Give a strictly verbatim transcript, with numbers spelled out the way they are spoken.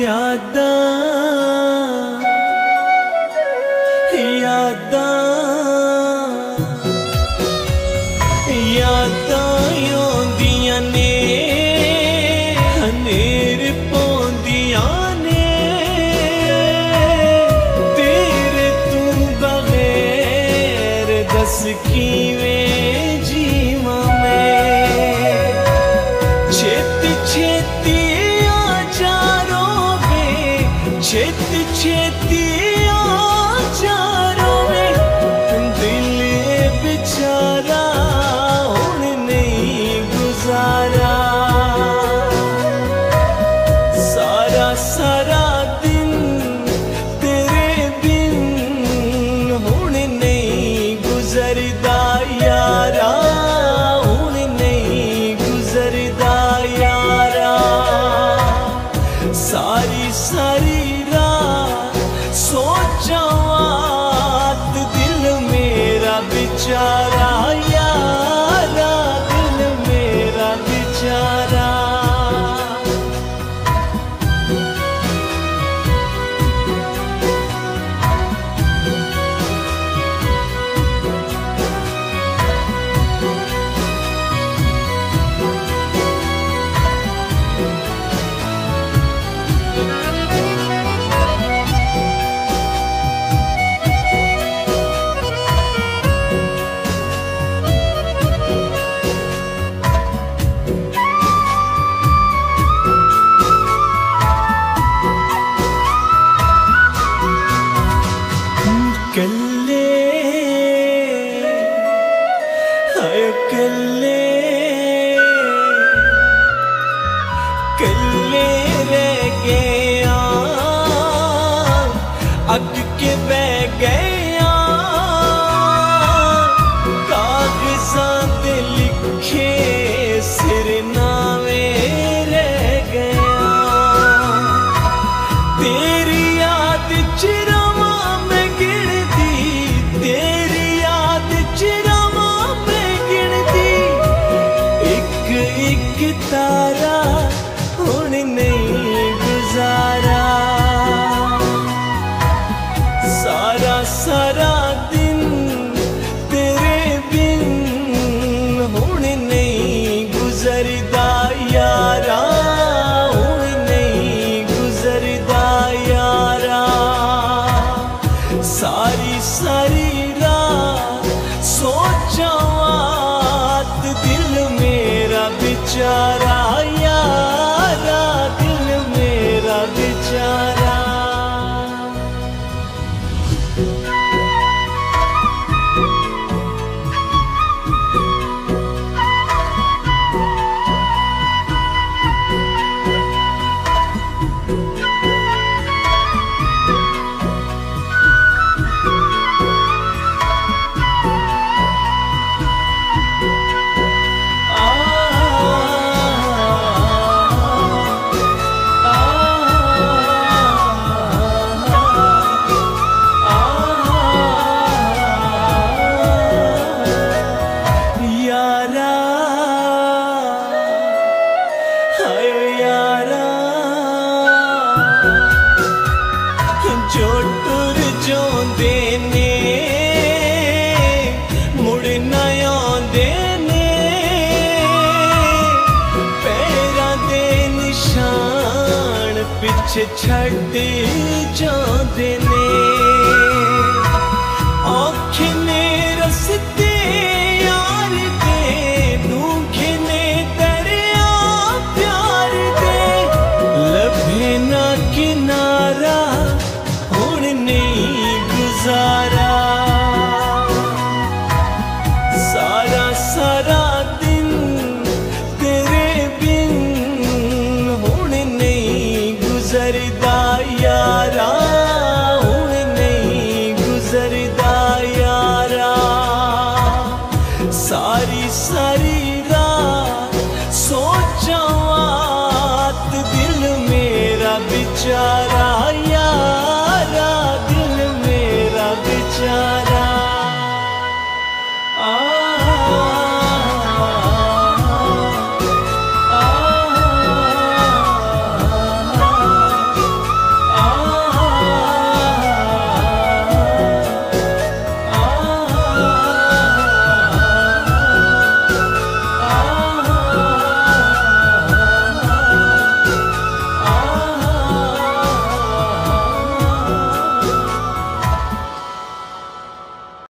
यादां यादां यादां आउंदियां ने हनेर पौंदियां ने तेरे तू बगैर दस किवें जीवां मैं छेती छेती छेती छेती आचारों में दिल बेचारा हुण नहीं गुजारा सारा सारा दिन तेरे बिन हुण नहीं गुजरदा यारा हुण नहीं गुजरदा यारा सारी सारी सोचात दिल मेरा बेचारा यारा दिल मेरा बेचारा कल्ले हाय कल्ले कल्ले रह गया अग के बह गया कागज़ां ते लिखे सिरनामे रह गया तेरी याद चिरा तारा हुण नहीं गुजारा सारा सारा दिन तेरे बिन हुण नहीं गुजरदा यारा हुण नहीं गुजरदा यारा सारी सारी रात सोचात दिल मेरा बेचारा यारा दिल मेरा बेचारा जो टुर जांदे ने मुड़ ना आंदे ने पैरां दे निशान पिछे छड्ड जांदे ने औखे ने रस्ते यार दे दुखे ने दरिया प्यार दे लभे ना किनारा नहीं गुजारा सारा सारा दिन तेरे बिन हुण नहीं गुजरदा यारा हुण नहीं गुजरदा यारा सारी सारी रात सोचात दिल मेरा बेचारा